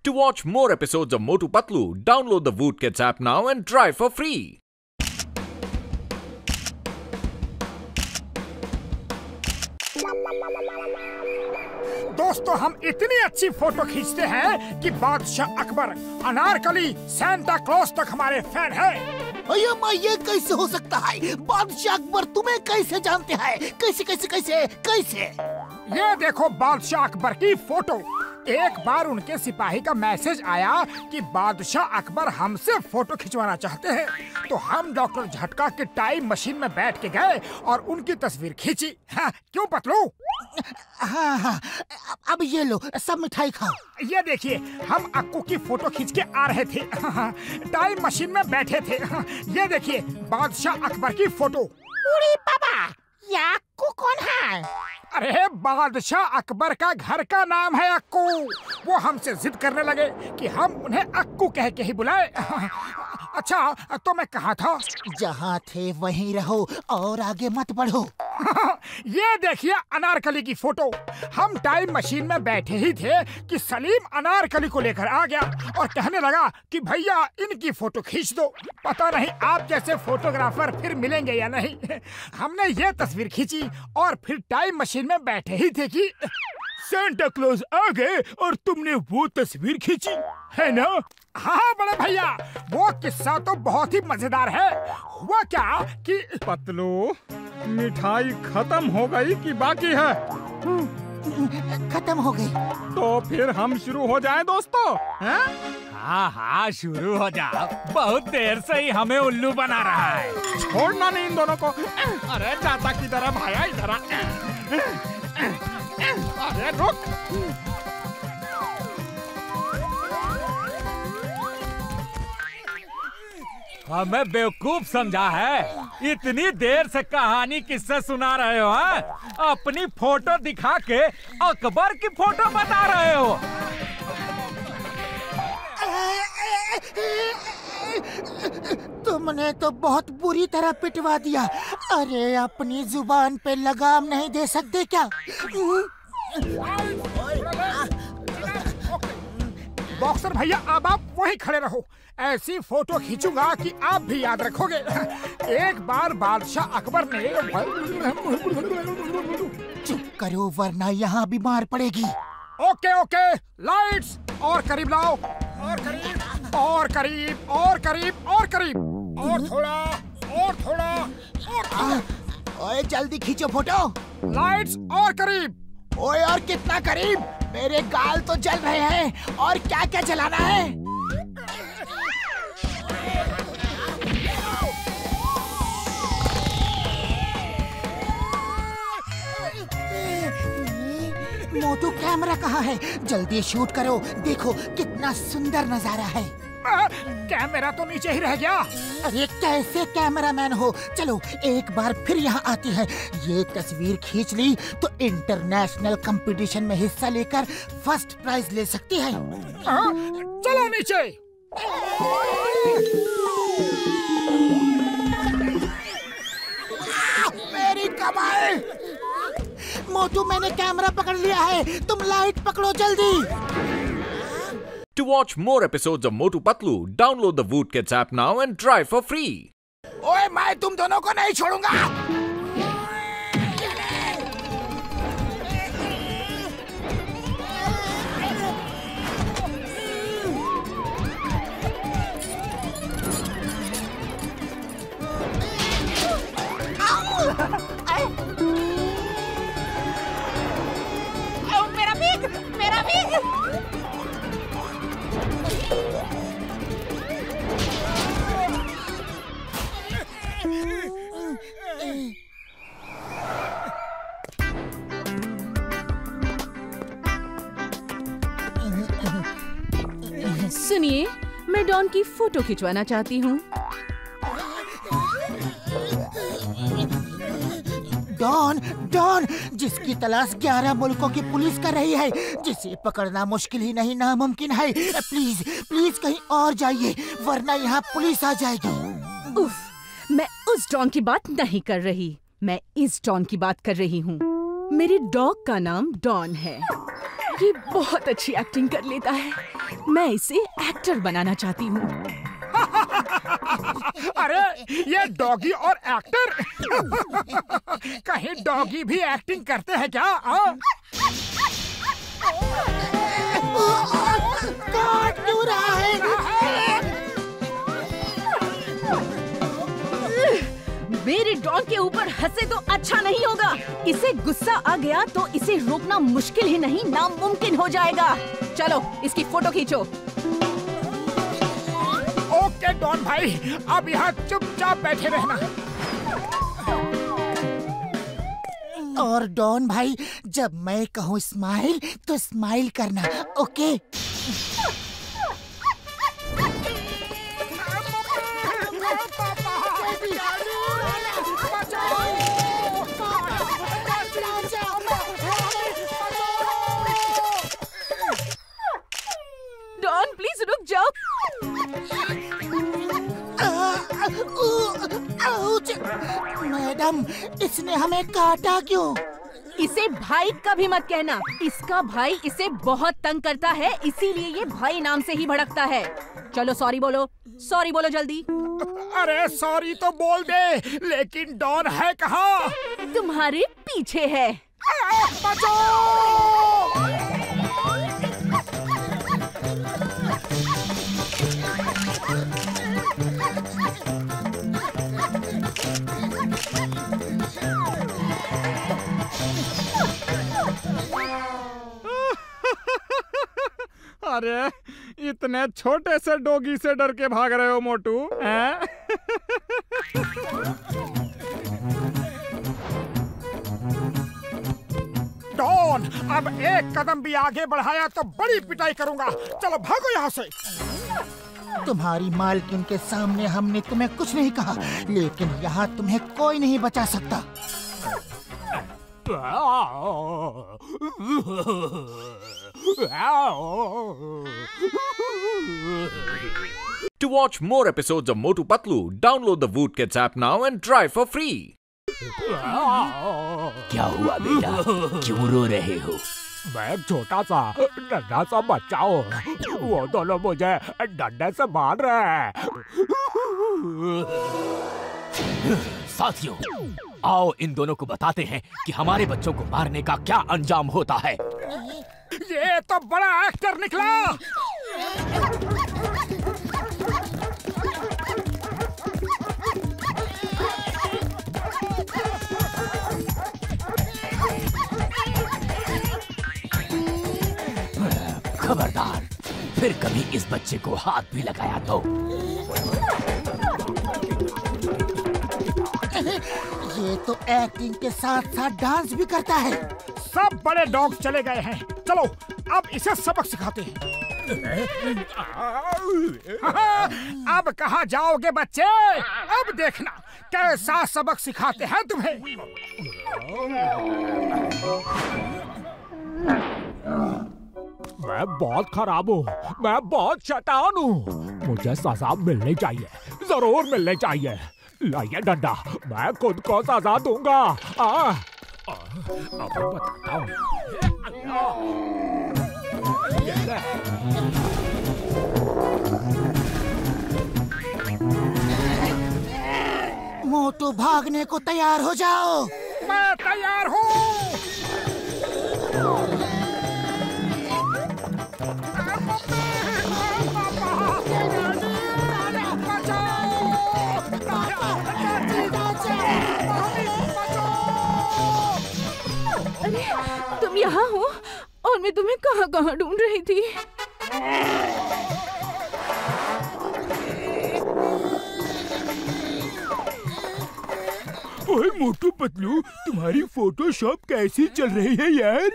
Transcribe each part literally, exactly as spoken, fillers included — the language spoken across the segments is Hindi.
To watch more episodes of Motu Patlu, download the Voot Kids app now and try for free. दोस्तों, हम इतनी अच्छी फोटो खींचते हैं कि बादशाह अकबर, अनारकली, सांता क्लॉज तक हमारे फैन है। अయ్యో माँ, ये कैसे हो सकता है? बादशाह अकबर तुम्हें कैसे जानते हैं? कैसे कैसे कैसे कैसे? ये देखो बादशाह अकबर की फोटो। एक बार उनके सिपाही का मैसेज आया कि बादशाह अकबर हमसे फोटो खिंचवाना चाहते हैं, तो हम डॉक्टर झटका के टाइम मशीन में बैठ के गए और उनकी तस्वीर खींची। हाँ, क्यों पतलू? हाँ हाँ, अब ये लो, सब मिठाई खाओ। ये देखिए, हम अक्कू की फोटो खींच के आ रहे थे, टाइम मशीन में बैठे थे। ये देखिए बादशाह अकबर की फोटो। अरे बाबा, ये अक्कू कौन है? अरे बादशाह अकबर का घर का नाम है अक्कू। वो हमसे जिद करने लगे कि हम उन्हें अक्कू कह के ही बुलाए। अच्छा, तो मैं कहाँ था? जहाँ थे वहीं रहो और आगे मत बढ़ो। ये देखिए अनारकली की फोटो। हम टाइम मशीन में बैठे ही थे कि सलीम अनारकली को लेकर आ गया और कहने लगा कि भैया इनकी फोटो खींच दो। पता नहीं आप जैसे फोटोग्राफर फिर मिलेंगे या नहीं। हमने ये तस्वीर खींची और फिर टाइम मशीन में बैठे ही थे कि सांता क्लॉज आ गए और तुमने वो तस्वीर खींची, है ना? हाँ बड़े भैया, वो किस्सा तो बहुत ही मजेदार है। हुआ क्या कि पतलू, मिठाई खत्म हो गई कि बाकी है? खत्म हो गई। तो फिर हम शुरू हो जाएं दोस्तों, हैं? हाँ हाँ, शुरू हो जाओ। बहुत देर से ही हमें उल्लू बना रहा है। छोड़ना नहीं इन दोनों को। अरे चाचा की तरह भाया इधर आ। अरे रुक। हमें बेवकूफ समझा है? इतनी देर से कहानी किससे सुना रहे हो? हा? अपनी फोटो दिखा के अकबर की फोटो बता रहे हो। तुमने तो बहुत बुरी तरह पिटवा दिया। अरे अपनी जुबान पे लगाम नहीं दे सकते क्या? बॉक्सर भैया, अब आप वहीं खड़े रहो। ऐसी फोटो खींचूंगा कि आप भी याद रखोगे। एक बार बादशाह अकबर ने। चुप करो वरना यहाँ बीमार पड़ेगी। ओके ओके, लाइट्स और करीब लाओ, और करीब और करीब और करीब और करीब और थोड़ा और थोड़ा और थोड़ा। ओए जल्दी खींचो फोटो। लाइट्स और करीब। ओए और कितना करीब? मेरे गाल तो जल रहे हैं। और क्या क्या जलाना है? मोटू कैमरा कहाँ है? जल्दी शूट करो। देखो कितना सुंदर नजारा है। आ, कैमरा तो नीचे ही रह गया। अरे कैसे कैमरामैन हो? चलो एक बार फिर यहाँ आती है। ये तस्वीर खींच ली तो इंटरनेशनल कंपटीशन में हिस्सा लेकर फर्स्ट प्राइज ले सकती है। आ, चलो नीचे। मेरी कमाल! मोटू, मैंने कैमरा पकड़ लिया है, तुम लाइट पकड़ो जल्दी। To watch more episodes of Motu Patlu, download the Voot Kids app now and try for free. ओए, मैं तुम दोनों को नहीं छोड़ूंगा। मेरा बैग, मेरा बैग। सुनिए, मैं डॉन की फोटो खिंचवाना चाहती हूँ। डॉन, डॉन, जिसकी तलाश ग्यारह मुल्कों की पुलिस कर रही है, जिसे पकड़ना मुश्किल ही नहीं नामुमकिन है। प्लीज प्लीज कहीं और जाइए वरना यहाँ पुलिस आ जाएगी। उफ, मैं उस डॉन की बात नहीं कर रही, मैं इस डॉन की बात कर रही हूँ। मेरे डॉग का नाम डॉन है। ये बहुत अच्छी एक्टिंग कर लेता है। मैं इसे एक्टर बनाना चाहती हूँ। अरे ये डॉगी और एक्टर कहीं डॉगी भी एक्टिंग करते हैं क्या? काट क्यों रहा है? मेरे डॉन के ऊपर हंसे तो अच्छा नहीं होगा। इसे गुस्सा आ गया तो इसे रोकना मुश्किल ही नहीं नामुमकिन हो जाएगा। चलो इसकी फोटो खींचो। ओके डॉन भाई, अब यहाँ चुपचाप बैठे रहना। और डॉन भाई, जब मैं कहूँ स्माइल तो स्माइल करना, ओके? डॉन प्लीज रुक जाओ। मैडम, इसने हमें काटा क्यों? इसे भाई कभी मत कहना। इसका भाई इसे बहुत तंग करता है, इसीलिए ये भाई नाम से ही भड़कता है। चलो सॉरी बोलो, सॉरी बोलो जल्दी। अरे सॉरी तो बोल दे, लेकिन डॉन है कहाँ? तुम्हारे पीछे है। अरे इतने छोटे से डॉगी से डर के भाग रहे हो मोटू, हैं? डॉन, अब एक कदम भी आगे बढ़ाया तो बड़ी पिटाई करूंगा। चलो भागो यहाँ से। तुम्हारी मालकिन के सामने हमने तुम्हें कुछ नहीं कहा, लेकिन यहाँ तुम्हें कोई नहीं बचा सकता। To watch more episodes of Motu Patlu, download the Voot Kids app now and try for free. क्या हुआ बेटा, क्यों रो रहे हो? मैं एक छोटा सा नन्हा सा बच्चा हूँ, वो दोनों मुझे डंडे से मार रहे हैं। साथियों, आओ इन दोनों को बताते हैं कि हमारे बच्चों को मारने का क्या अंजाम होता है। ये तो बड़ा एक्टर निकला। खबरदार, फिर कभी इस बच्चे को हाथ भी लगाया तो। ये तो एक्टिंग के साथ साथ डांस भी करता है। सब बड़े डॉग चले गए हैं, चलो अब इसे सबक सिखाते हैं। अब कहाँ जाओगे बच्चे? अब देखना कैसा सबक सिखाते हैं तुम्हें। मैं बहुत खराब हूँ, मैं बहुत शैतान हूँ। मुझे सजा मिलनी चाहिए, जरूर मिलनी चाहिए। लाइए डंडा, मैं खुद को सजा दूंगा। आ, अब बताता हूँ। मोटू भागने को तैयार हो जाओ। मैं तैयार हूँ। अरे तुम यहाँ हो और मैं तुम्हें कहाँ कहाँ ढूंढ रही थी। ओए मोटू पतलू, तुम्हारी फोटोशॉप कैसी चल रही है यार?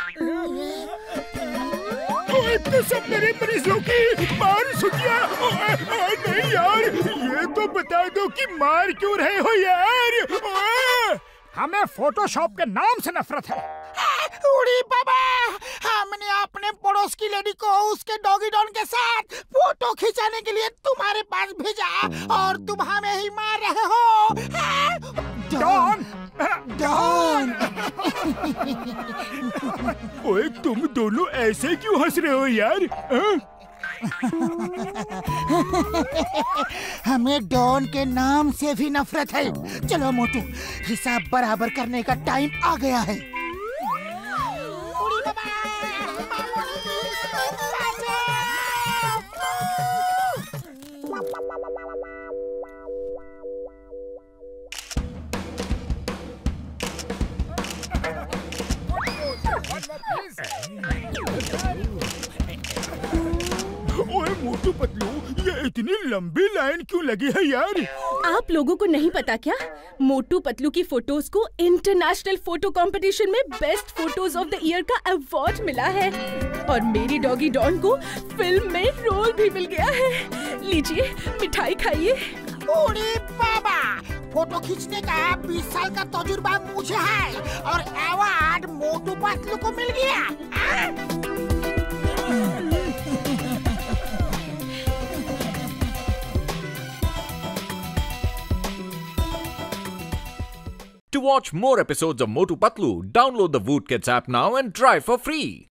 ओए तो सब मेरे मरीजों की मार सुनिया। नहीं यार, ये तो बता दो कि मार क्यों रहे हो यार? ओए, हमें फोटोशॉप के नाम से नफरत है। उड़ी बाबा, हमने अपने पड़ोस की लेडी को उसके डॉगी डॉन के साथ फोटो खिंचाने के लिए तुम्हारे पास भेजा और तुम हमें ही मार रहे हो। डॉन, डॉन ओए तुम दोनों ऐसे क्यों हंस रहे हो यार? हमें डॉन के नाम से भी नफरत है। चलो मोटू, हिसाब बराबर करने का टाइम आ गया है। ओए मोटू पतलू, ये इतनी लंबी लाइन क्यों लगी है यार? आप लोगों को नहीं पता क्या? मोटू पतलू की फोटोज को इंटरनेशनल फोटो कंपटीशन में best photos of the year का अवार्ड मिला है और मेरी डॉगी डॉन को फिल्म में रोल भी मिल गया है। लीजिए मिठाई खाइए। ओरे बाबा, फोटो खींचने का बीस साल का तजुर्बा मुझे है और अवार्ड मोटू पतलू को मिल गया। To watch more episodes of Motu Patlu, download the Voot Kids app now and try for free.